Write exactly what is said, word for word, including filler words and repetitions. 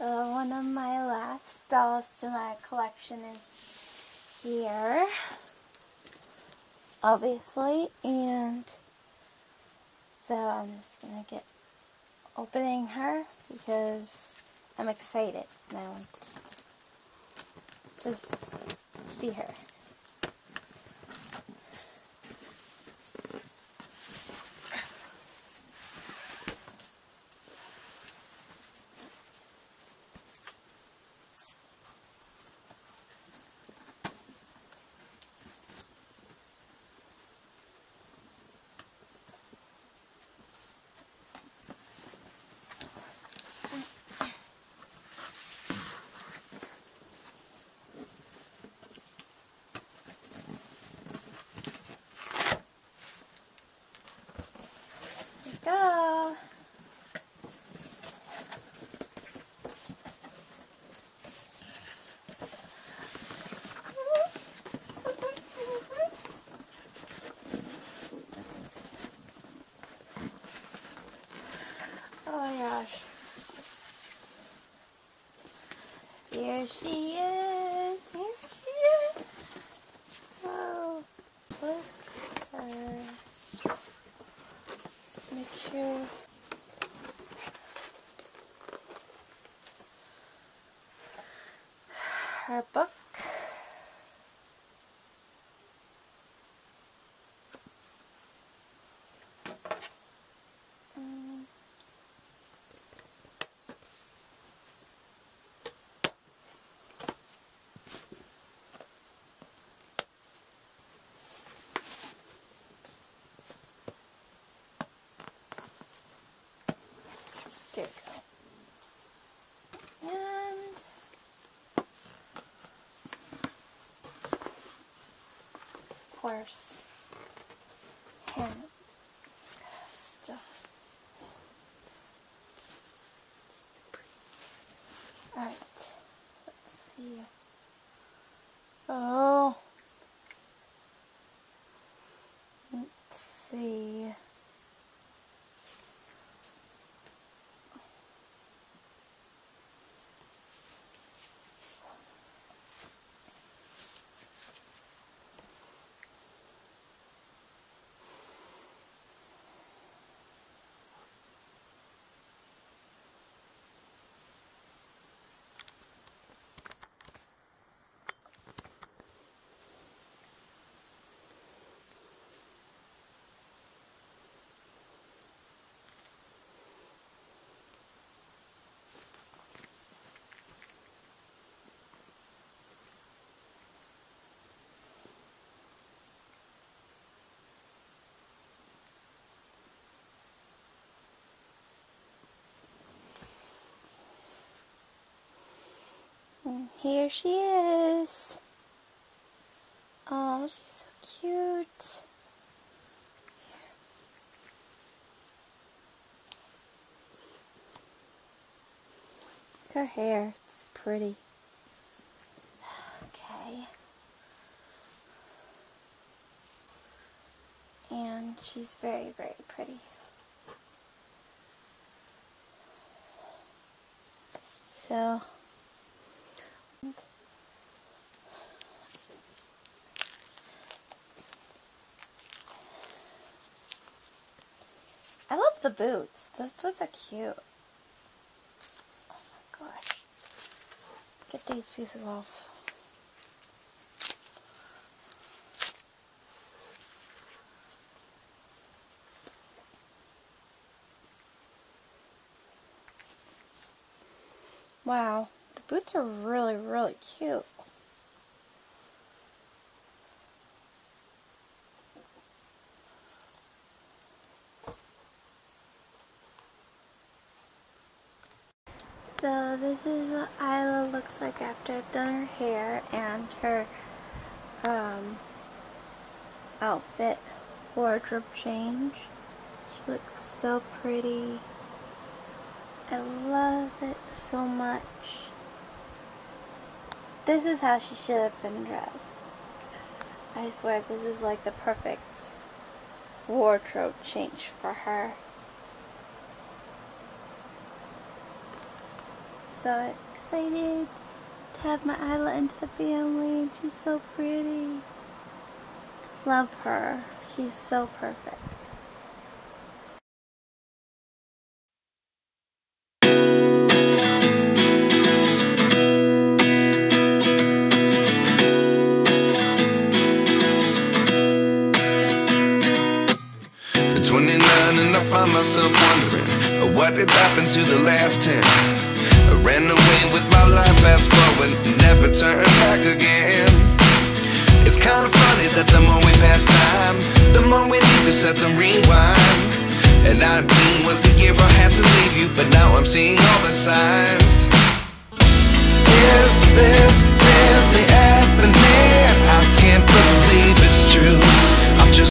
Uh, one of my last dolls to my collection is here, obviously, and so I'm just gonna get opening her because I'm excited and I want to see her. Go. Oh my gosh. Here she is. Here she is. Oh, look at her. Just make sure. Her book. Um, there we go. And of course, hand stuff. Alright, let's see. Oh, let's see. And here she is. Oh, she's so cute. Her hair, it's pretty. Okay. And she's very, very pretty. So, I love the boots. Those boots are cute. Oh my gosh. Get these pieces off. Wow, the boots are really, really cute. So this is what Isla looks like after I've done her hair and her um, outfit wardrobe change. She looks so pretty. I love it so much. This is how she should have been dressed. I swear this is like the perfect wardrobe change for her. so excited to have my Isla into the family. She's so pretty. Love her. She's so perfect. twenty-nine and I find myself wondering, uh, what did happen to the last ten? I ran away with my life, fast forward, never turn back again. It's kind of funny that the more we pass time, the more we need to set them rewind. And nineteen was the year I had to leave you, but now I'm seeing all the signs. Is this really happening? I can't believe it's true.